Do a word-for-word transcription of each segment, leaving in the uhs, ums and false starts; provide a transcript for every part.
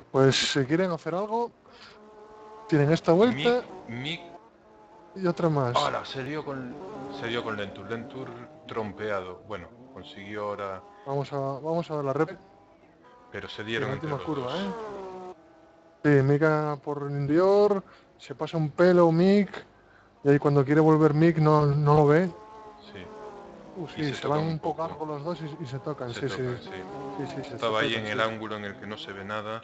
Pues si quieren hacer algo, tienen esta vuelta Mick, Mick. y otra más. ¡Hala! Se dio con. Se dio con Lentur. Lentur trompeado. Bueno, consiguió ahora. Vamos a, vamos a ver la rep. Pero se Sí, en dieron la entre última los curva, dos. ¿eh? Sí, Mika por el interior, se pasa un pelo Mick, y ahí cuando quiere volver Mick no, no lo ve. Sí. Uh, Y sí, se se van tocan un un poco poco. largo los dos y, y se tocan, Se sí, sí. tocan, sí. Sí, sí, se, se Estaba ahí tocan, en sí. el ángulo en el que no se ve nada.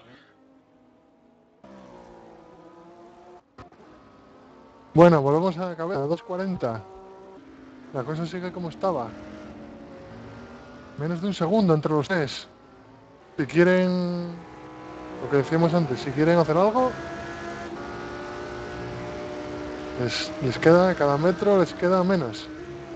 Bueno, volvemos a la cabeza, dos cuarenta. La cosa sigue como estaba. Menos de un segundo entre los tres. Si quieren, lo que decíamos antes, si quieren hacer algo, les, les queda, cada metro les queda menos.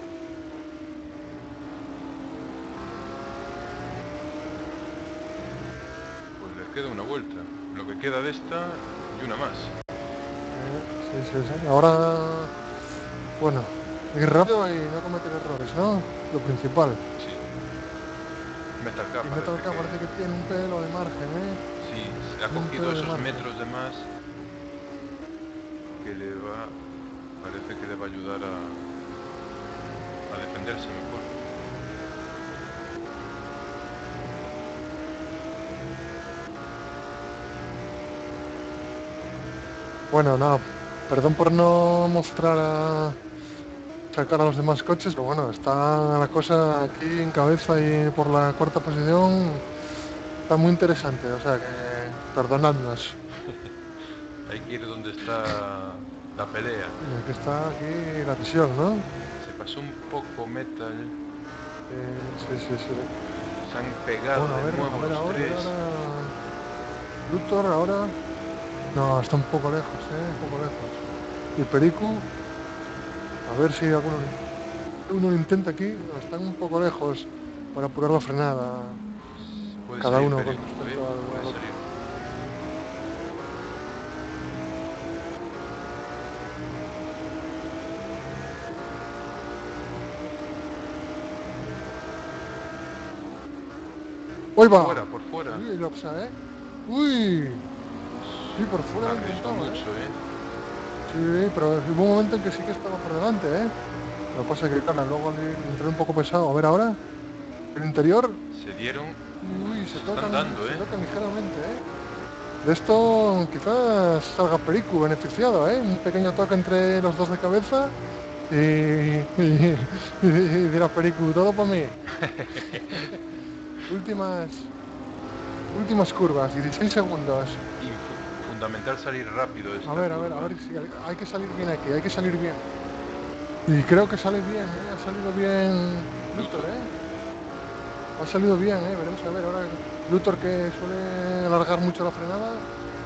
Pues les queda una vuelta. Lo que queda de esta y una más. Eh, sí, sí, sí. Ahora, bueno, ir rápido y no cometer errores, ¿no? Lo principal. Sí. Metal K Y parece Metal K que. parece que tiene un pelo de margen, ¿eh? Sí, se ha Tiene un cogido pelo de esos margen. metros de más que le va. Parece que le va a ayudar a, a defenderse mejor. Bueno, nada, perdón por no mostrar a sacar a los demás coches, pero bueno, está la cosa aquí en cabeza y por la cuarta posición está muy interesante, o sea que perdonadnos. Hay que ir donde está la pelea. Sí, aquí está aquí la tensión, ¿no? Se pasó un poco Metal. Eh, sí, sí, sí. Se han pegado Bueno, a de ver, a nuevo ver los ahora, a ver tres. ahora. Luthor ahora. No, está un poco lejos, ¿eh? Un poco lejos. Y Pericu, a ver si alguno uno lo intenta aquí. No, están un poco lejos para apurar la frenada. Puede Cada salir uno con Pericu, ¿eh? respecto al, Puede al otro. salir. ¡Uy, Por va! fuera, por fuera. Uy, lo pasa, ¿eh? ¡Uy! Sí, por fuera lo Arriesgó intentaba, ¿eh? mucho, ¿eh? Sí, pero hubo un momento en que sí que estaba por delante, ¿eh? Lo que pasa es que, claro, luego le, le entré un poco pesado. A ver ahora. El interior. Se dieron. Uy, se Se están tocan, dando, se ¿eh? tocan ligeramente, ¿eh? De esto quizás salga Pericu beneficiado, ¿eh? Un pequeño toque entre los dos de cabeza y, y, y dirá Pericu, todo para mí. Últimas, últimas curvas, dieciséis segundos. Y fu- fundamental salir rápido de A esta ver, a ver, a curva. ver si hay, hay que salir bien aquí, hay que salir bien. Y creo que sale bien, ¿eh? Ha salido bien Luthor, Luthor. ¿eh? Ha salido bien, ¿eh? Veremos a ver ahora Luthor que suele alargar mucho la frenada.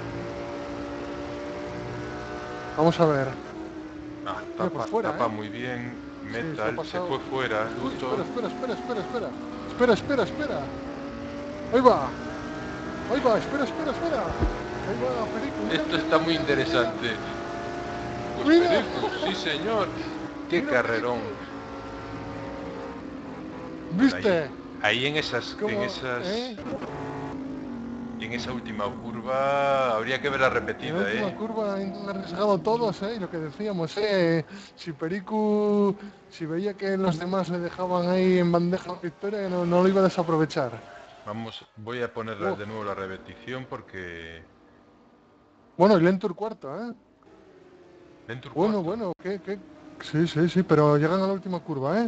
Vamos a ver. Ah, Mira, por tapa, fuera, tapa ¿eh? muy bien. Sí, se ha Metal. Se fue pasado. fuera. Uy, espera, Luthor. espera, espera, espera, espera. Espera, espera, espera. Ahí va, ahí va, espera, espera, espera. Ahí va, Perico, mira, Esto mira, está mira, muy mira, mira, mira. interesante. Pues Mira, Pericu, sí señor. ¡Qué mira, carrerón! Perico. Pues ahí, ¿Viste? ahí en esas, en Como, esas, ¿eh? en esa última curva habría que ver la En la repetida, última ¿eh? curva han arriesgado todos, ¿eh? Y lo que decíamos, ¿eh? Si Perico, si veía que los demás le dejaban ahí en bandeja la victoria, no, no lo iba a desaprovechar. Vamos, voy a ponerle Oh, de nuevo la repetición porque bueno, y Lentur cuarto, ¿eh? Ventur Bueno, cuarto. bueno, ¿qué, qué? Sí, sí, sí, pero llegan a la última curva, ¿eh?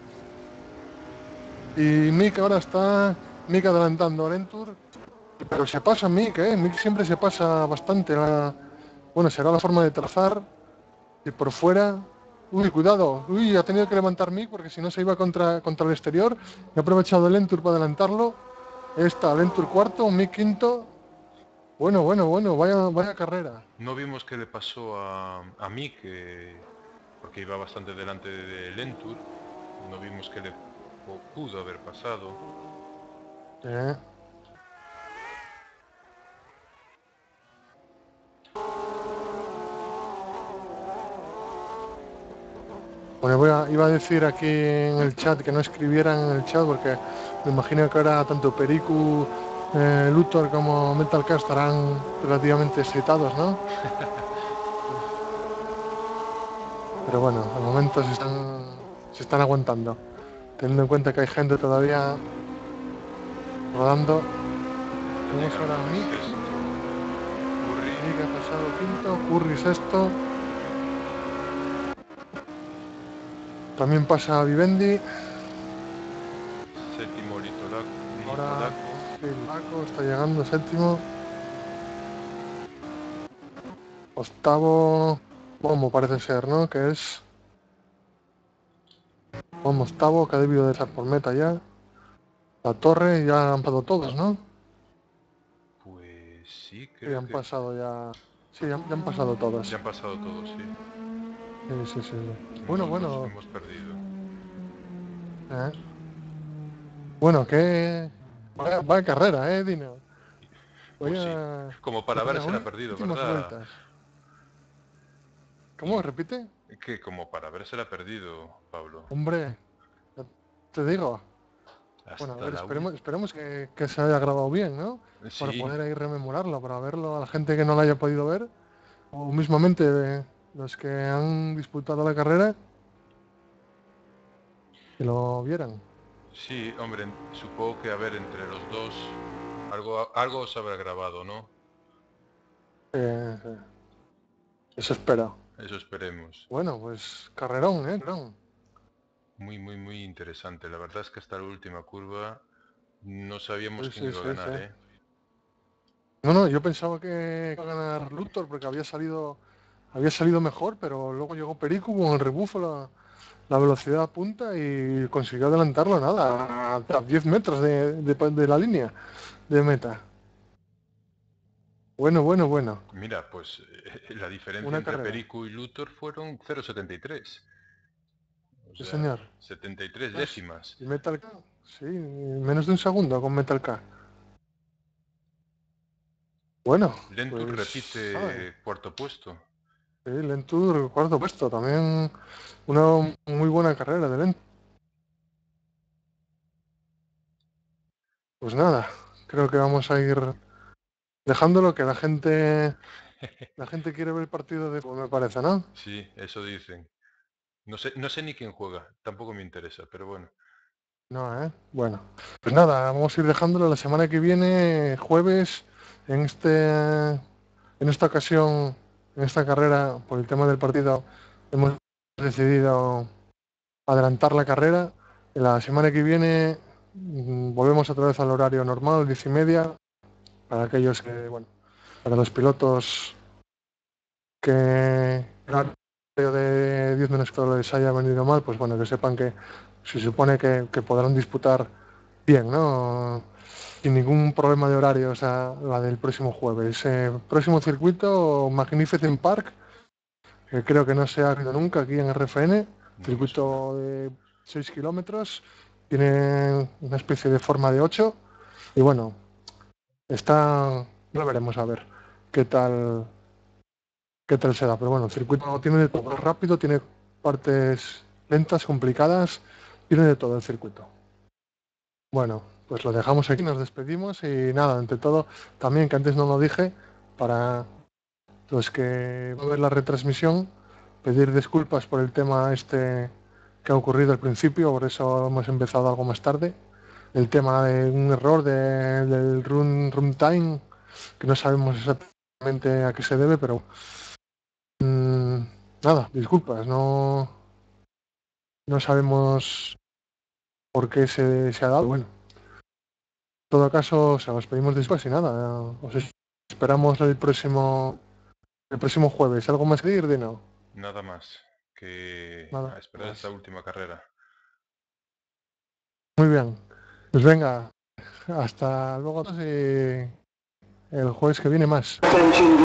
Y Mick ahora está, Mick adelantando a Lentur, pero se pasa Mick, ¿eh? Mick siempre se pasa bastante. La, bueno, será la forma de trazar. Y por fuera, uy, cuidado, uy, ha tenido que levantar Mick porque si no se iba contra, contra el exterior. He aprovechado el Lentur para adelantarlo. Ahí está, Lentur cuarto, Mick quinto. Bueno, bueno, bueno, vaya, vaya carrera. No vimos qué le pasó a, a Mick, eh, porque iba bastante delante de Lentur. No vimos qué le po- pudo haber pasado. Eh, Bueno, voy a- iba a decir aquí en el chat que no escribieran en el chat porque me imagino que ahora tanto Pericu eh, Luthor como Metal Gear estarán relativamente excitados, ¿no? Pero bueno, de momento se están, se están aguantando. Teniendo en cuenta que hay gente todavía rodando. Tenemos ahora a Mick. Curry. Mick ha pasado quinto, Curry sexto. También pasa a Vivendi. Séptimo Litolaco. Ahora sí, Laco está llegando séptimo. Octavo, Momo parece ser, ¿no? Que es Momo octavo, que ha debido de estar por meta ya. La torre ya han pasado todos, ¿no? Pues sí, Sí, creo han que pasado ya. Sí, ya, ya han pasado todos. ya han pasado todos, sí. Sí, sí, sí. sí. Bueno, Nosotros bueno. hemos perdido. ¿Eh? Bueno, que. Vaya, vaya carrera, ¿eh, Dino? Pues sí, Vaya. como para Vaya haberse la perdido, últimas ¿verdad? vueltas. ¿Cómo? Y ¿Repite? que como para haberse la perdido, Pablo. Hombre, ya te digo. Bueno, a Hasta ver, la última. esperemos, esperemos que, que se haya grabado bien, ¿no? Para Sí, poder ahí rememorarlo, para verlo a la gente que no lo haya podido ver, o mismamente eh, los que han disputado la carrera, que lo vieran. sí, hombre, supongo que a ver entre los dos algo algo se habrá grabado, ¿no? Eh, eh, eso espero. Eso esperemos. Bueno, pues carrerón, ¿eh? Carrerón. Muy, muy, muy interesante. La verdad es que hasta la última curva no sabíamos Sí, quién sí, iba a sí, sí. ganar, ¿eh? No, no, yo pensaba que iba a ganar Luthor porque había salido, había salido mejor, pero luego llegó Perico con el rebufo, la, la velocidad a punta y consiguió adelantarlo nada, a, a diez metros de, de, de la línea de meta. Bueno, bueno, bueno. Mira, pues eh, la diferencia Una entre carrera. Perico y Luthor fueron cero coma setenta y tres. O Sí, sea, señor. setenta y tres Pues, décimas. y Metal K, sí, menos de un segundo con Metal K. Bueno, Lentur pues, nada. repite cuarto puesto. Sí, Lentur, cuarto puesto. También una muy buena carrera de Lentur. Pues nada, creo que vamos a ir dejándolo, que la gente, la gente quiere ver el partido de fútbol, me parece, ¿no? Sí, eso dicen. No sé, no sé ni quién juega, tampoco me interesa, pero bueno. No, ¿eh? Bueno, pues nada, vamos a ir dejándolo la semana que viene, jueves, en este, en esta ocasión, en esta carrera, por el tema del partido, hemos decidido adelantar la carrera. La semana que viene mm, volvemos otra vez al horario normal, diez y media, para aquellos que, bueno, para los pilotos que el horario de diez menos que les haya venido mal, pues bueno, que sepan que se supone que, que podrán disputar bien, ¿no? Sin ningún problema de horario, o sea, la del próximo jueves. Eh, próximo circuito, Magnificent Park, que creo que no se ha habido nunca aquí en R F N, No me suena. circuito de seis kilómetros, tiene una especie de forma de ocho y bueno, está, lo veremos a ver qué tal, qué tal será, pero bueno, el circuito tiene de todo, es rápido, tiene partes lentas, complicadas, tiene de todo el circuito. Bueno, pues lo dejamos aquí, nos despedimos y nada, ante todo, también que antes no lo dije, para los que van a ver la retransmisión, pedir disculpas por el tema este que ha ocurrido al principio, por eso hemos empezado algo más tarde. El tema de un error de, del run, runtime, que no sabemos exactamente a qué se debe, pero mmm, nada, disculpas, no, no sabemos por qué se, se ha dado. Bueno, en todo caso, o sea, os pedimos disculpas y nada, os esperamos el próximo, el próximo jueves. ¿Algo más que decir, Dino? Nada más que a Nada esperar esta más. última carrera. Muy bien. Pues venga, hasta luego y el jueves que viene más.